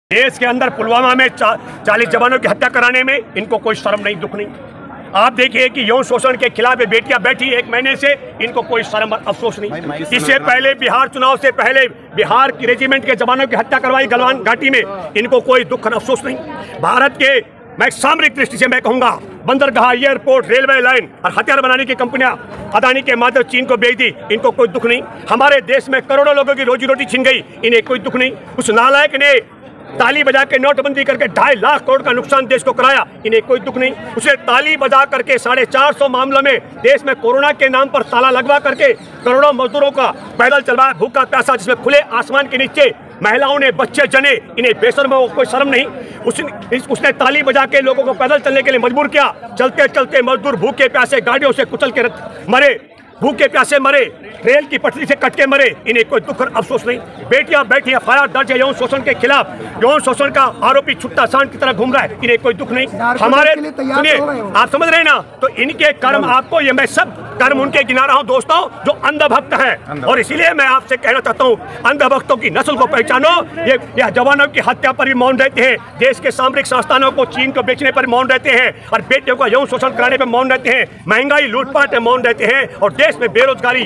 देश के अंदर पुलवामा में 40 जवानों की हत्या कराने में इनको कोई शर्म नहीं, दुख नहीं। आप देखिए कि यौन शोषण के खिलाफ बेटियां बैठी 1 महीने से, इनको कोई शर्म और अफसोस नहीं। इससे पहले बिहार चुनाव से पहले बिहार की रेजिमेंट के जवानों की हत्या करवाई गलवान घाटी में, इनको कोई दुख और अफसोस नहीं। भारत के मैं सामरिक दृष्टि से मैं कहूंगा बंदरगाह, एयरपोर्ट, रेलवे लाइन और हथियार बनाने की कंपनियां अदानी के माध्यम चीन को बेच दी, इनको कोई दुख नहीं। हमारे देश में करोड़ों लोगों की रोजी रोटी छिन गई, इन्हें कोई दुख नहीं। उस नालायक ने ताली बजा के नोटबंदी करके 2.5 लाख करोड़ का नुकसान देश को कराया, इन्हें कोई दुख नहीं। उसे ताली बजा करके 450 मामलों में देश में कोरोना के नाम पर ताला लगवा करके करोड़ों मजदूरों का पैदल चलवाया, भूखा प्यासा, जिसमें खुले आसमान के नीचे महिलाओं ने बच्चे जने, इन्हें बेशर्मों को कोई शर्म नहीं। उसने ताली बजा के लोगों को पैदल चलने के लिए मजबूर किया। चलते चलते मजदूर भूखे प्यासे गाड़ियों से कुचल के मरे, भूखे प्यासे मरे, रेल की पटरी से कट के मरे, इन्हें कोई दुख और अफसोस नहीं। बेटियां बैठी एफआईआर दर्ज है यौन शोषण के खिलाफ, यौन शोषण का आरोपी छुट्टा सांड की तरह घूम रहा है, इन्हें कोई दुख नहीं। हमारे सुनिए, आप समझ रहे हैं ना, तो इनके कर्म आपको, ये मैं सब कर्म उनके गिना रहा हूं दोस्तों जो अंधभक्त हैं, और इसीलिए मैं आपसे कहना चाहता हूं अंधभक्तों की नस्ल को पहचानो। ये जवानों की हत्या पर भी मौन रहते हैं, देश के सामरिक संस्थानों को चीन को बेचने पर मौन रहते हैं, और बेटियों का यौन शोषण कराने पर मौन रहते हैं, महंगाई लूटपाट में मौन रहते हैं, और देश में बेरोजगारी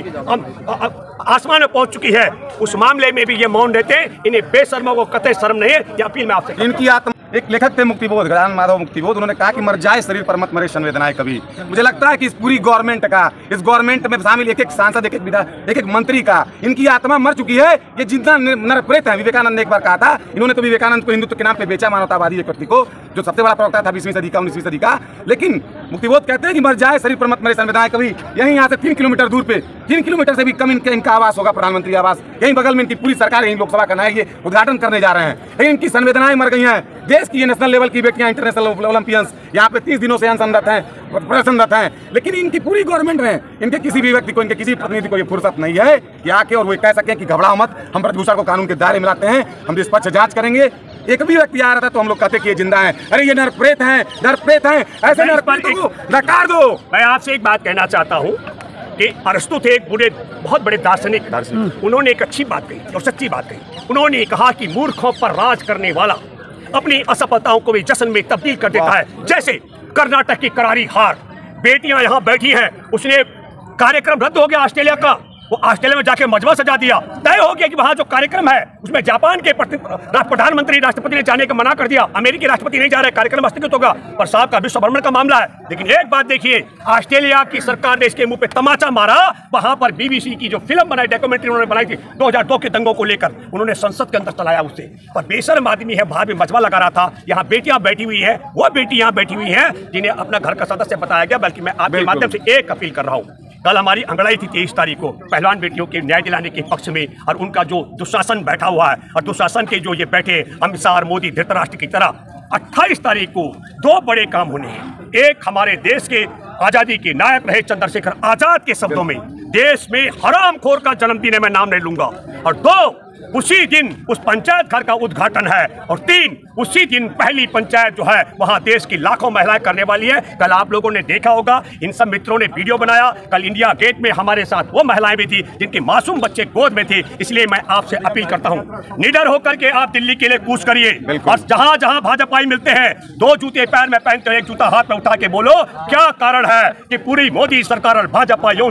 आसमान में पहुंच चुकी है, उस मामले में भी ये मौन रहते हैं। इन्हें बेशर्मों को कतई शर्म नहीं है, ये अपील मैं आपसे। इनकी आत्मा, एक लेखक थे मुक्तिबोध, गजानन माधव मुक्तिबोध, उन्होंने कहा कि मर जाए शरीर पर मत मरे संवेदनाएं कभी। मुझे लगता है कि इस पूरी गवर्नमेंट का, इस गवर्नमेंट में शामिल एक सांसद, एक मंत्री का, इनकी आत्मा मर चुकी है। ये जितना नरप्रेत है, विवेकानंद ने एक बार कहा था, इन्होंने तो विवेकानंद को हिंदुत्व के नाम पे बेचा, मानवतावादी एक व्यक्ति को, जो सबसे बड़ा प्रवक्ता था 20वीं सदी का, 19वीं सदी का। लेकिन मुक्तिबोध कहते हैं कि मर जाए शरीर पर मत मरे संवेदनाएं कभी। यहीं यहाँ से 3 किलोमीटर दूर पे, 3 किलोमीटर से भी कम इनका आवास होगा, प्रधानमंत्री आवास, यहीं बगल में इनकी पूरी सरकार, यहीं लोकसभा का ये उद्घाटन करने जा रहे हैं। लेकिन इनकी संवेदनाएं मर गई हैं। देश की ये नेशनल लेवल की बेटियां, इंटरनेशनल ओलंपियंस यहाँ पे 30 दिनों से अनशनरत हैं, प्रदर्शनरत हैं, लेकिन इनकी पूरी गवर्नमेंट में इनके किसी भी व्यक्ति को, इनके किसी प्रतिनिधि को ये फुर्सत नहीं है कि आके और वो कह सकें कि घबराओ मत, हम ब्रजभूषण को कानून के दायरे में लाते हैं, हम निष्पक्ष जांच करेंगे। एक भी व्यक्ति आ रहा था तो हम लोग कहते कि ये जिंदा है, अरे ये नरप्रेत हैं, नरप्रेत हैं, ऐसे नरप्रेतों को नकार दो। मैं आपसे एक बात कहना चाहता हूँ कि अरस्तु थे एक बहुत बड़े दार्शनिक, उन्होंने एक अच्छी बात कही और सच्ची बात कही। उन्होंने कहा कि मूर्खों पर राज करने वाला अपनी असफलताओं को भी जश्न में तब्दील कर देता है। जैसे कर्नाटक की करारी हार, बेटियां यहाँ बैठी हैं, उसने कार्यक्रम रद्द हो गया ऑस्ट्रेलिया का, वो ऑस्ट्रेलिया में जाके मजमा सजा दिया, तय हो गया कि वहाँ जो कार्यक्रम है उसमें जापान के प्रधानमंत्री, राष्ट्रपति ने जाने का मना कर दिया, अमेरिकी राष्ट्रपति नहीं जा रहे, कार्यक्रम स्थगित होगा। पर साहब का विश्व भ्रमण का मामला है। लेकिन एक बात देखिए, ऑस्ट्रेलिया की सरकार ने इसके मुंह पे तमाचा मारा। वहां पर BBC की जो फिल्म बनाई, डॉक्यूमेंट्री उन्होंने बनाई थी 2002 के दंगों को लेकर, उन्होंने संसद के अंदर चलाया उसे, पर बेशर्म आदमी है, बाहर में मजमा लगा रहा था। यहाँ बेटियां बैठी हुई है, वो बेटी यहाँ बैठी हुई है जिन्हें अपना घर का सदस्य बताया गया। बल्कि मैं आपके माध्यम से एक अपील कर रहा हूँ, कल हमारी अंगड़ाई थी 23 तारीख को पहलवान बेटियों के न्याय दिलाने के पक्ष में, और उनका जो दुशासन बैठा हुआ है, और दुशासन के जो ये बैठे अमित शाह और मोदी धृतराष्ट्र की तरह, 28 तारीख को 2 बड़े काम होने हैं। एक, हमारे देश के आजादी के नायक रहे चंद्रशेखर आजाद के शब्दों में, देश में हरामखोर का जन्मदिन है, मैं नाम नहीं लूंगा। और 2, उसी दिन उस पंचायत घर का उद्घाटन है। और 3, उसी दिन पहली पंचायत जो है वहां देश की लाखों महिलाएं करने वाली है। कल आप लोगों ने देखा होगा, इन सब मित्रों ने वीडियो बनाया, कल इंडिया गेट में हमारे साथ वो महिलाएं भी थी जिनके मासूम बच्चे गोद में थे। इसलिए मैं आपसे अपील करता हूं, निडर होकर के आप दिल्ली के लिए कूच करिए, और जहां जहां भाजपाई मिलते हैं 2 जूते पैर में पहनकर 1 जूता हाथ में उठा के बोलो क्या कारण है कि पूरी मोदी सरकार और भाजपा यौन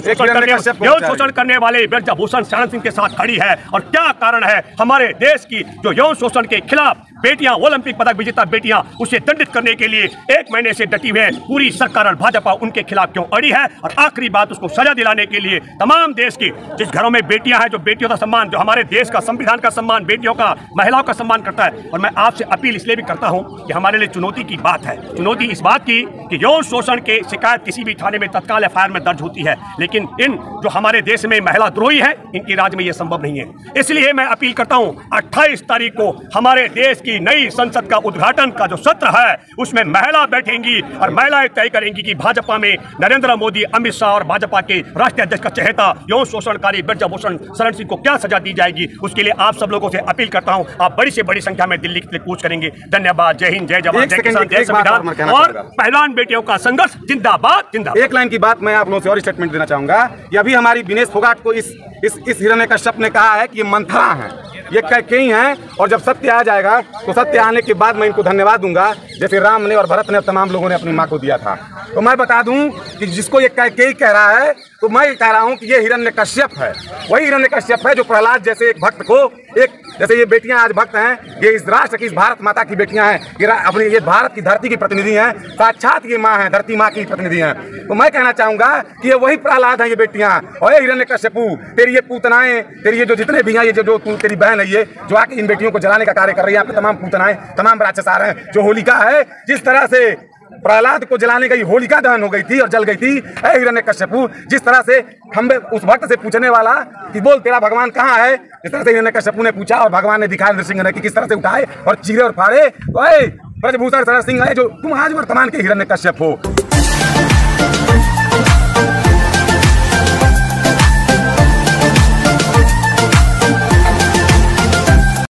शोषण करने वाले ब्रजभूषण शरण सिंह के साथ खड़ी है, और क्या कारण है हमारे देश की जो यौन शोषण के खिलाफ बेटियां, ओलंपिक पदक विजेता बेटियां, उसे दंडित करने के लिए 1 महीने से डटी हुई है। पूरी सरकार और भाजपा उनके खिलाफ क्यों अड़ी है? और आखिरी बात, उसको सजा दिलाने के लिए तमाम देश की जिस घरों में बेटियां हैं, जो बेटियों का सम्मान, जो हमारे देश का संविधान का सम्मान, बेटियों का, महिलाओं का सम्मान करता है। और मैं आपसे अपील इसलिए भी करता हूं कि हमारे लिए चुनौती की बात है, चुनौती इस बात की कि यौन शोषण के शिकायत किसी भी थाने में तत्काल एफआईआर में दर्ज होती है, लेकिन इन जो हमारे देश में महिला द्रोही है, इनकी राज्य में यह संभव नहीं है। इसलिए मैं अपील करता हूं, 28 तारीख को हमारे देश की नई संसद का उद्घाटन का जो सत्र है, उसमें महिला बैठेंगी और महिलाएं तय करेंगी कि भाजपा में नरेंद्र मोदी, अमित शाह और भाजपा के राष्ट्रीय अध्यक्ष का चहेता यौन शोषणकारी ब्रजभूषण शरण सिंह को क्या सजा दी जाएगी। उसके लिए आप सब लोगों से अपील करता हूं, आप बड़ी से बड़ी संख्या में दिल्ली के लिए कूच करेंगे। धन्यवाद। जय हिंद, जय जवान, जय किसान, जय संविधान, और पहलवान बेटियों का संघर्ष जिंदाबाद जिंदाबाद। एक लाइन की बात मैं आप लोगों से और स्टेटमेंट देना चाहूंगा, कि अभी हमारी विनेश फोगाट को इस हिरण्यकश्यप ने कहा है कि ये मंथरा है, ये कैकेयी हैं, और जब सत्य आ जाएगा तो सत्य आने के बाद मैं इनको धन्यवाद दूंगा, जैसे राम ने और भरत ने और तमाम लोगों ने अपनी माँ को दिया था। तो मैं बता दूं कि जिसको ये कैकेयी कह रहा है, तो मैं कह रहा हूं कि ये हिरण्यकश्यप है। वही हिरण्यकश्यप है जो प्रहलाद जैसे एक भक्त को, एक जैसे ये बेटियां आज भक्त हैं, ये इस राष्ट्र की, इस भारत माता की बेटियां हैं, ये अपनी ये भारत की धरती की प्रतिनिधि हैं, साक्षात ये माँ है, धरती माँ की प्रतिनिधि हैं। तो मैं कहना चाहूंगा कि ये वही प्रहलाद हैं ये बेटियां, और ये हिरण्यकश्यपु, तेरी ये पूतनाएं, तेरी ये जो जितने भी हैं, ये जो तेरी बहन है, ये जो आके इन बेटियों को जलाने का कार्य कर रही है, यहाँ पे तमाम पूतनाएं, तमाम राक्षस आ रहे हैं। जो होलिका है, जिस तरह से प्रहलाद को जलाने गई, होलिका दहन हो गई थी और जल गई थी, ऐ हिरण्यकश्यपु, जिस तरह से खंबे उस भक्त से पूछने वाला कि बोल तेरा भगवान कहाँ है, इस तरह से हिरण्यकश्यपु ने पूछा और भगवान ने दिखाया नृसिंह ने कि किस तरह से उठाए और चीरे और फाड़े। तो ब्रजभूषण शरण सिंह है जो तुम आज वर्तमान के हिरण्यकश्यप हो।